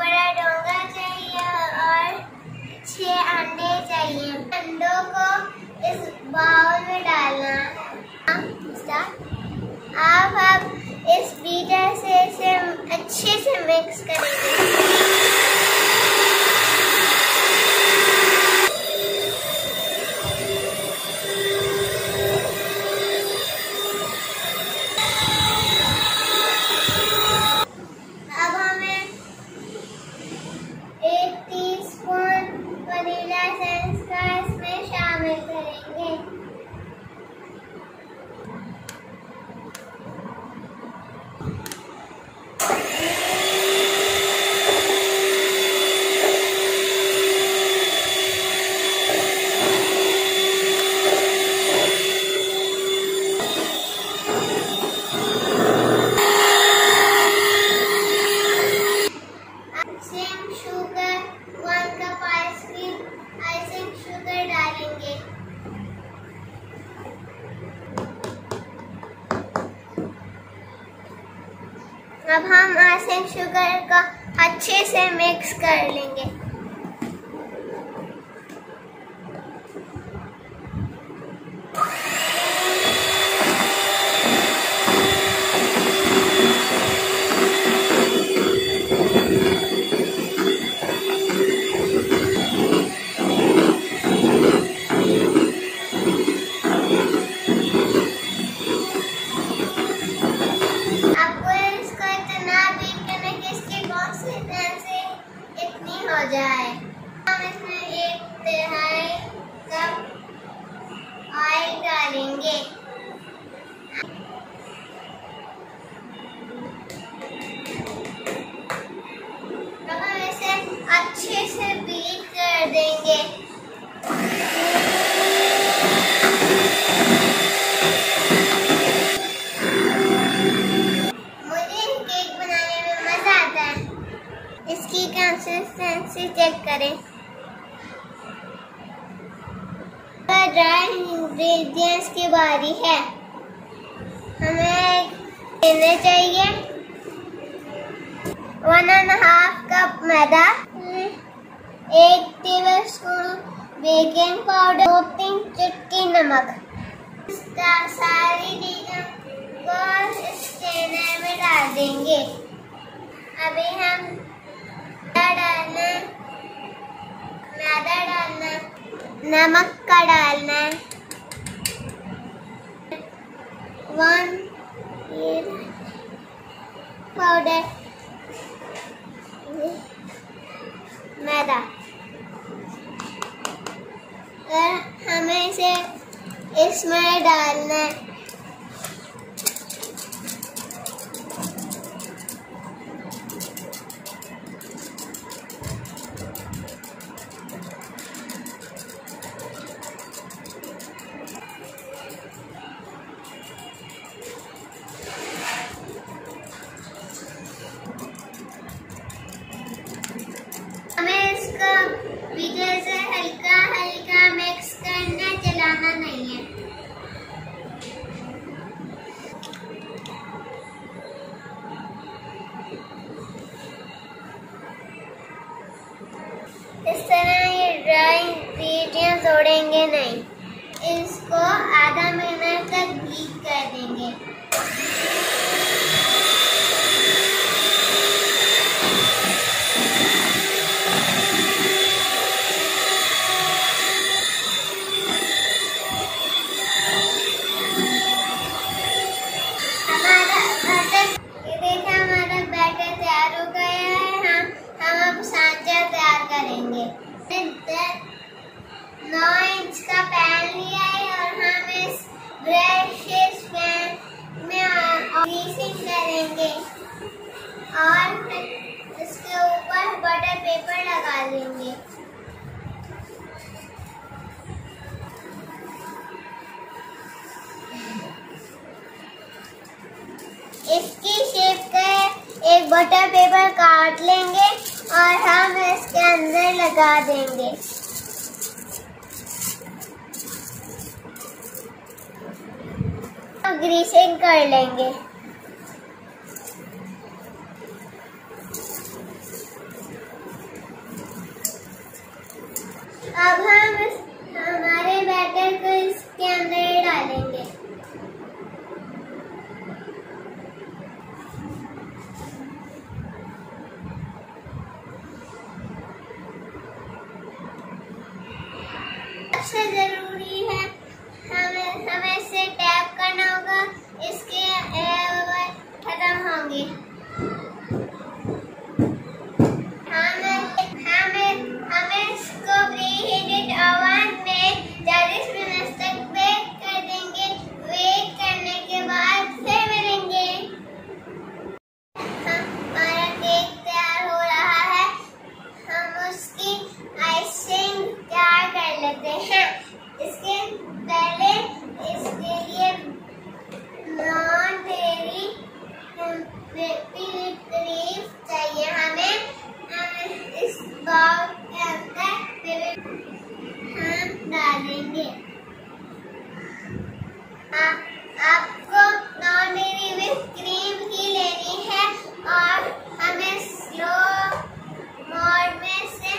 बड़ा डोंगा चाहिए और 6 अंडे चाहिए। अंडों को इस बाउल में डालना। अब इस बीटर से इसे अच्छे से मिक्स करेंगे। अब हम आइसिंग शुगर का अच्छे से मिक्स कर लेंगे। हम इसमें 1/3 कप ऑयल डालेंगे। अब हम इसे अच्छे से बीट कर देंगे। मुझे केक बनाने में मजा आता है। इसकी कंसिस्टेंसी चेक करें। ड्राई इंग्रेडिएंट्स की बारी है। हमें लेने चाहिए 1.5 कप मैदा, 1 टेबलस्पून बेकिंग पाउडर, 2-3 चुटकी नमक। सारी चीज़ों को स्ट्रेनर में डाल देंगे। अभी हम मैदा डालना, नमक का डालना है 1 पाउडर, मैदा, और हमें इसे इसमें डालना है। हमें इसको बीटर से हल्का हल्का मिक्स करना, चलाना नहीं है। इस तरह ये ड्राई इंग्रेडिएंट्स जोड़ेंगे नहीं। इसको आधा मिनट तक बीट कर देंगे। हमारा बैटर तैयार हो गया है। हम अब सांचा तैयार करेंगे। 9 इंच का पैन लिया है और हम इस ब्रश पैन में ग्रीसिंग करेंगे और इसके ऊपर बटर पेपर लगा देंगे। इसकी शेप का एक बटर पेपर काट लेंगे और हम इसके अंदर लगा देंगे। ग्रीसिंग कर लेंगे। से ज़रूरी है, हमें इसे टैप करना होगा, इसके खत्म होंगे। हमें इसको प्रीहीटेड ओवन में 40 मिनट तक बेक कर देंगे। वेट करने के बाद फिर मिलेंगे। हमारा केक तैयार हो रहा है, हम उसकी आइसिंग तैयार कर लेते हैं। इसके पहले इसके लिए नॉन डेयरी क्रीम चाहिए हमें। इस बाउल के अंदर हम डालेंगे। आपको नॉन डेयरी विथ क्रीम ही लेनी है और हमें स्लो मोड में से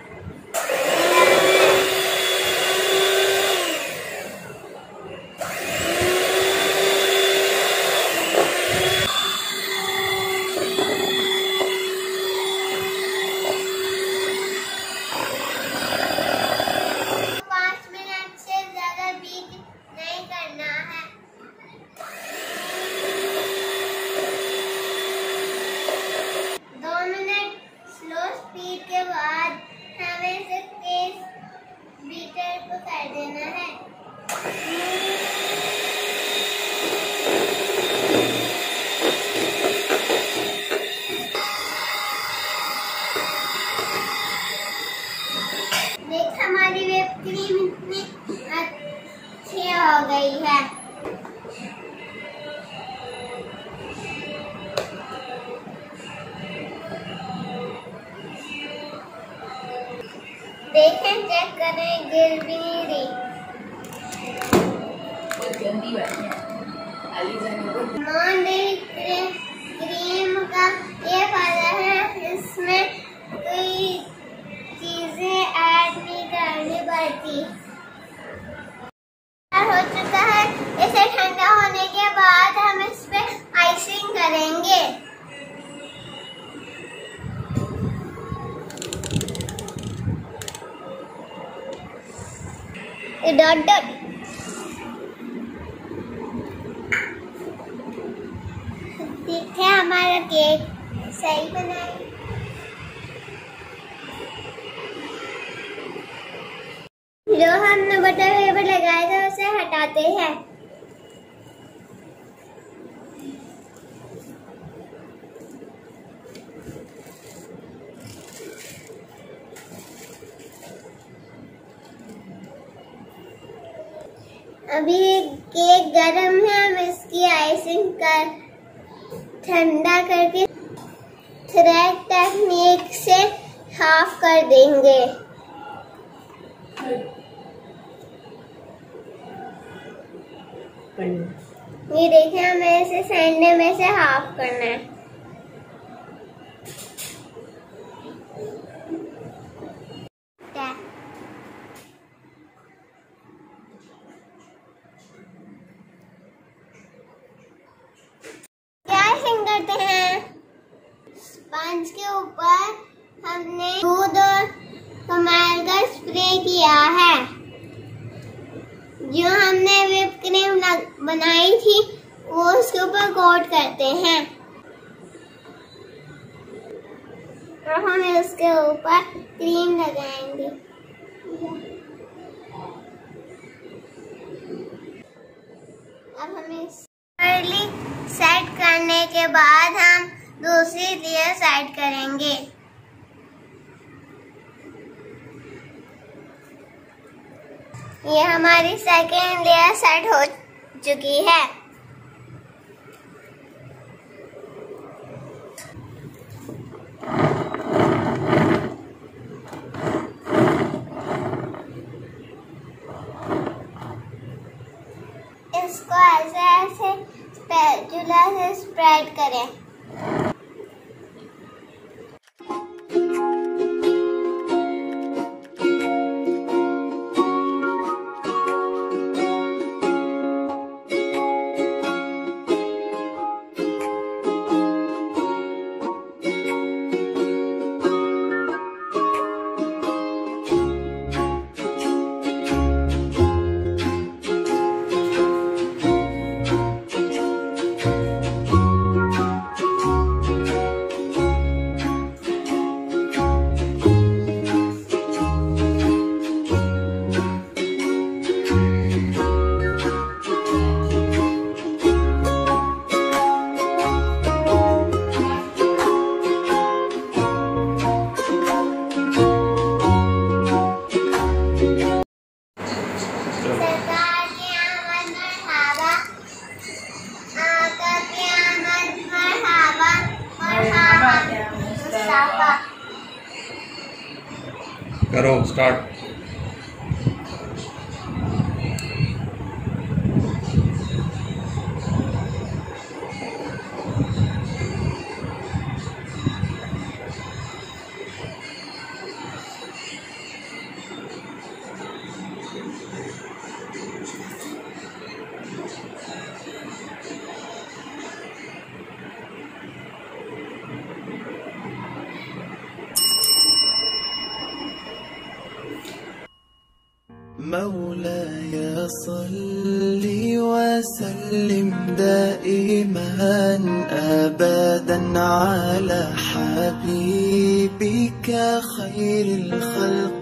के बाद हमें इसे तेज बीटर को कर देना है। देख हमारी व्हिप क्रीम इतनी अच्छी हो गई है। देखें, चेक करें, गिर भी नहीं रही। नॉन डेयरी क्रीम का ये फायदा है, इसमें कोई चीजें ऐड नहीं करनी पड़ती। हो चुका है, इसे ठंडा होने के बाद हम इस पे आइसिंग करेंगे। डॉट डॉट ठीक है, हमारा केक सही बना है। जो हमने बटर पेपर लगाया था उसे हटाते हैं। अभी केक गरम है, हम इसकी आइसिंग कर ठंडा करके थ्रेड टेक्निक से हाफ कर देंगे। ये देखिए, हमें इसे सेंटर में से हाफ करना है। करते हैं, स्पंज के ऊपर हमने दूध और कमाल का स्प्रे किया है। जो हमने व्हिप क्रीम बनाई थी वो उसके ऊपर कोट करते हैं और हम उसके ऊपर क्रीम लगाएंगे। अब हमें सेट करने के बाद हम दूसरी लेयर सेट करेंगे। ये हमारी सेकेंड लेयर सेट हो चुकी है। इसको ऐसे ऐसे स्पैचुला से स्प्रेड करें। सरकार की आमद मरहबा, आका की आमद मरहबा, मरहबा मुस्तफा। करो स्टार्ट। مولاي صل وسلم دائما أبدا على حبيبك خير الخلق